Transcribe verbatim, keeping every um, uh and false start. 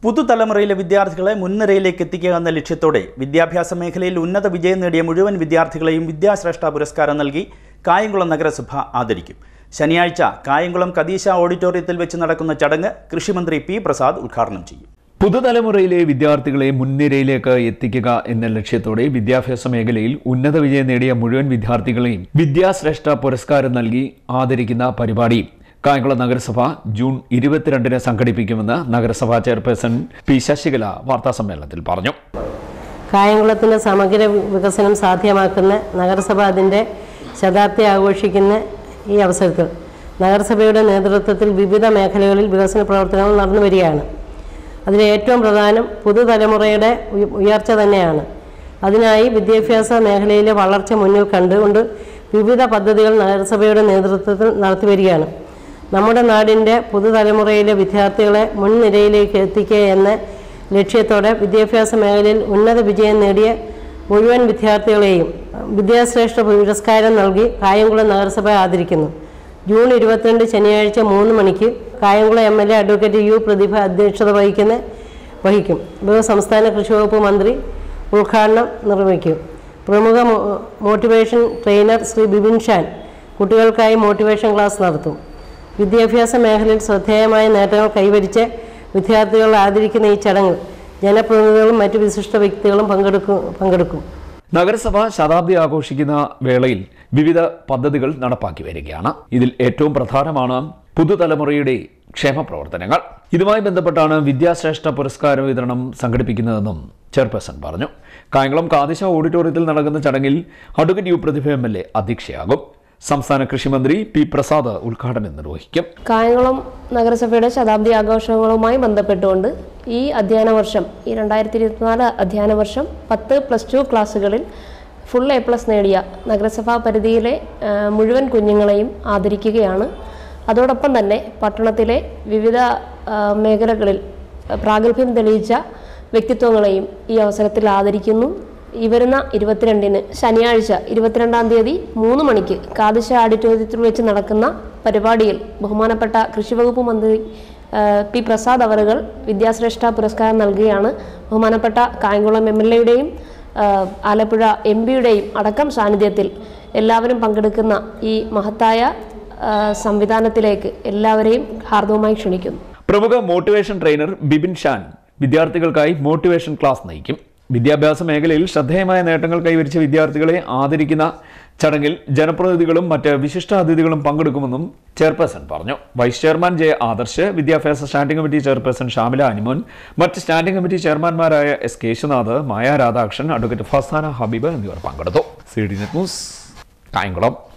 പുതുതലമുറയിലെ വിദ്യാർത്ഥികളെ മുൻനിരയിലേക്ക് എത്തിക്കുക എന്ന ലക്ഷ്യത്തോടെ വിദ്യാഭ്യാസ മേഖലയിൽ ഉന്നത വിജയം നേടിയ മുഴുവൻ വിദ്യാർത്ഥികളെയും വിദ്യാശ്രേഷ്ഠ പുരസ്കാരം നൽകി കായംകുളം നഗരസഭ ആദരിക്കും. ശനിയാഴ്ച കായംകുളം കദീശ ഓഡിറ്റോറിയത്തിൽ വെച്ച് നടക്കുന്ന ചടങ്ങ് കൃഷിമന്ത്രി പി പ്രസാദ് ഉദ്ഘാടനം ചെയ്യും. പുതുതലമുറയിലെ വിദ്യാർത്ഥികളെ മുൻനിരയിലേക്ക് എത്തിക്കുക എന്ന ലക്ഷ്യത്തോടെ വിദ്യാഭ്യാസ മേഖലയിൽ ഉന്നത വിജയം നേടിയ മുഴുവൻ വിദ്യാർത്ഥികളെയും വിദ്യാശ്രേഷ്ഠ പുരസ്കാരം നൽകി ആദരിക്കുന്ന പരിപാടി കായംകുളം നഗരസഭ ജൂൺ ഇരുപത്തിരണ്ടിന് സംഘടിപ്പിക്കുമെന്ന് നഗരസഭാ ചെയർപേഴ്സൺ പി ശശികല വാർത്താസമ്മേളനത്തിൽ പറഞ്ഞു. കായംകുളത്തിന്റെ സമഗ്ര വികസനം സാധ്യമാക്കുന്ന നഗരസഭ അതിന്റെ ശതാബ്ദി ആഘോഷിക്കുന്ന ഈ അവസരത്തിൽ നഗരസഭയുടെ നേതൃത്വത്തിൽ വിവിധ മേഖലകളിൽ വികസന പ്രവർത്തനങ്ങൾ നടന്നു വരികയാണ്. അതിലെ ഏറ്റവും പ്രധാനം പുതുതലമുറയുടെ ഉയർച്ച തന്നെയാണ്. അതിനായി വിദ്യാഭ്യാസ മേഖലയിലെ വളർച്ച മുന്നിൽ കണ്ടുകൊണ്ട് വിവിധ പദ്ധതികൾ നഗരസഭയുടെ നേതൃത്വത്തിൽ നടത്തി വരികയാണ്. നമ്മുടെ നാടിൻ്റെ പുതുതലമുറയിലെ വിദ്യാർത്ഥികളെ മുൻനിരയിലേക്ക് എത്തിക്കുക എന്ന ലക്ഷ്യത്തോടെ വിദ്യാഭ്യാസ മേഖലയിൽ ഉന്നത വിജയം നേടിയ മുഴുവൻ വിദ്യാർത്ഥികളെയും വിദ്യാശ്രേഷ്ഠ പുരസ്കാരം നൽകി കായംകുളം നഗരസഭ ആദരിക്കുന്നു. ജൂൺ ഇരുപത്തിരണ്ട് ശനിയാഴ്ച മൂന്ന് മണിക്ക് Kayamkulam M L A advocate U Prathibha അധ്യക്ഷത വഹിക്കുന്ന വഹിക്കും സംസ്ഥാന കൃഷി വകുപ്പ് മന്ത്രി ഉദ്ഘാടനം നിർവഹിക്കും. പ്രമുഖ മോട്ടിവേഷൻ ട്രെയിനർ ശ്രീ ബിബിൻ ഷാൻ കുട്ടികൾക്കായി മോട്ടിവേഷൻ ക്ലാസ് നടത്തും. വിദ്യാഭ്യാസ മേഖലയിൽ ശ്രദ്ധേയമായ നേട്ടങ്ങൾ കൈവരിച്ച വിദ്യാർത്ഥികളെ ആദരിക്കുന്ന ഈ ചടങ്ങിൽ ജനപ്രതിനിധികളും മറ്റു വിശിഷ്ട വ്യക്തികളും പങ്കെടുക്കും പങ്കെടുക്കും നഗരസഭ ശതാബ്ദി ആഘോഷിക്കുന്ന വേളയിൽ വിവിധ പദ്ധതികൾ നടപ്പാക്കി വരികയാണ്. ഇതിൽ ഏറ്റവും പ്രധാനമാണ് പുതുതലമുറയുടെ ക്ഷേമ പ്രവർത്തനങ്ങൾ. ഇതുമായി ബന്ധപ്പെട്ടാണ് വിദ്യാശ്രേഷ്ഠ പുരസ്കാര വിതരണം സംഘടിപ്പിക്കുന്നതെന്നും ചെയർപേഴ്സൺ പറഞ്ഞു. കായംകുളം കാദിശ ഓഡിറ്റോറിയത്തിൽ നടക്കുന്ന ചടങ്ങിൽ advocate U Prathibha M L A അധ്യക്ഷയാകും. സംസ്ഥാന കൃഷിമന്ത്രി പി പ്രസാദ് ഉദ്ഘാടനം നിർവഹിക്കും. കായംകുളം നഗരസഭയുടെ ശതാബ്ദി ആഘോഷങ്ങളുമായി ബന്ധപ്പെട്ടുകൊണ്ട് ഈ അധ്യയന വർഷം ഈ രണ്ടായിരത്തി ഇരുപത്തിനാല് അധ്യയന വർഷം പത്ത് പ്ലസ് ടു ക്ലാസ്സുകളിൽ ഫുൾ എ പ്ലസ് നേടിയ നഗരസഭാ പരിധിയിലെ മുഴുവൻ കുഞ്ഞുങ്ങളെയും ആദരിക്കുകയാണ്. അതോടൊപ്പം തന്നെ പട്ടണത്തിലെ വിവിധ മേഖലകളിൽ പ്രാഗൽഭ്യം തെളിയിച്ച വ്യക്തിത്വങ്ങളെയും ഈ അവസരത്തിൽ ആദരിക്കുന്നു. ഈ വരുന്ന ഇരുപത്തിരണ്ടിന് ശനിയാഴ്ച ഇരുപത്തിരണ്ടാം തീയതി മൂന്ന് മണിക്ക് കാദിശ ഓഡിറ്റോറിയത്തിൽ വെച്ച് നടക്കുന്ന പരിപാടിയിൽ ബഹുമാനപ്പെട്ട കൃഷിവകുപ്പ് മന്ത്രി പി പ്രസാദ് അവറുകൾ വിദ്യാശ്രേഷ്ഠ പുരസ്കാരം നൽകുകയാണ്. ബഹുമാനപ്പെട്ട കായംകുളം എം എൽ എയുടെയും ആലപ്പുഴ എം പിയുടെയും അടക്കം സാന്നിധ്യത്തിൽ എല്ലാവരും പങ്കെടുക്കുന്ന ഈ മഹത്തായ സംവിധാനത്തിലേക്ക് എല്ലാവരെയും ഹാർദവമായി ക്ഷണിക്കുന്നു. പ്രമുഖ മോട്ടിവേഷൻ ട്രെയിനർ ബിബിൻ ഷാൻ വിദ്യാർത്ഥികൾക്കായി മോട്ടിവേഷൻ ക്ലാസ് നയിക്കും. വിദ്യാഭ്യാസ മേഖലയിൽ ശ്രദ്ധേയമായ നേട്ടങ്ങൾ കൈവരിച്ച വിദ്യാർത്ഥികളെ ആദരിക്കുന്ന ചടങ്ങിൽ ജനപ്രതിനിധികളും മറ്റ് വിശിഷ്ടാതിഥികളും പങ്കെടുക്കുമെന്നും ചെയർപേഴ്സൺ പറഞ്ഞു. വൈസ് ചെയർമാൻ ജെ ആദർശ്, വിദ്യാഭ്യാസ standing committee chairperson Shamila Animon, മറ്റ് സ്റ്റാൻഡിംഗ് കമ്മിറ്റി ചെയർമാൻമാരായ എസ് കേശുനാഥ്, മായ രാധാകൃഷ്ണൻ, അഡ്വക്കേറ്റ് ഫസാന ഹബീബ് എന്നിവർ പങ്കെടുത്തു. C D net news Kayamkulam.